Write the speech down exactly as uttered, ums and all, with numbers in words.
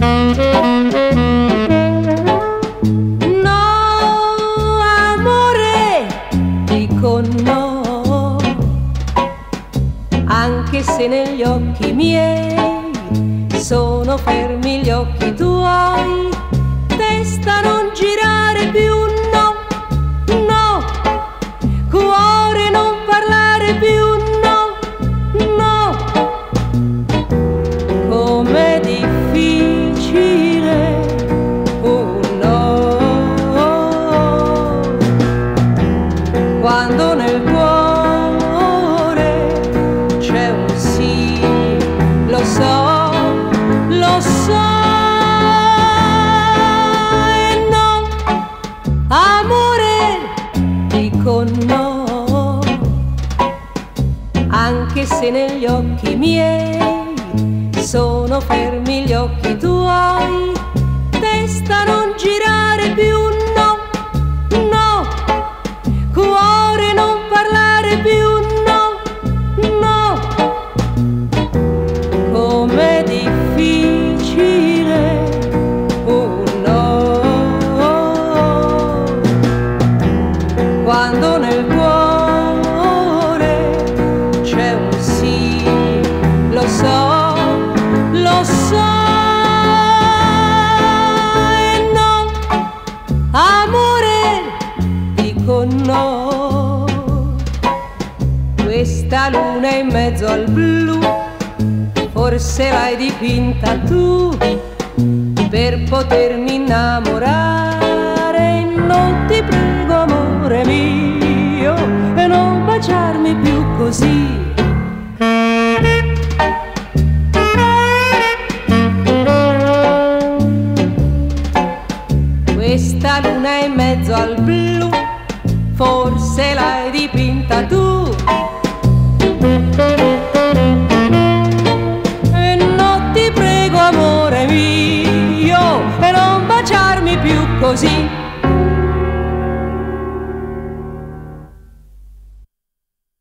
No, anche se negli occhi miei sono fermi gli occhi tuoi, testa non girare più, no, no, cuore non parlare più, no, no, com'è difficile un no, quando nel cuore c'è un sì, lo so, lo so, e no, amore, dico no, anche se negli occhi miei sono fermi gli occhi tuoi, testa non girare più, no, no, cuore non parlare più, no, no, com'è difficile un no, quando nel cuore c'è un sì, lo so, lo so, e no, amore, dico no. Questa luna in mezzo al blu, forse l'hai dipinta tu per potermi innamorare. Non ti prego, amore mio, e non baciarmi più così. Questa luna in mezzo al blu, forse l'hai dipinta tu. E non ti prego, amore mio, e non baciarmi più così.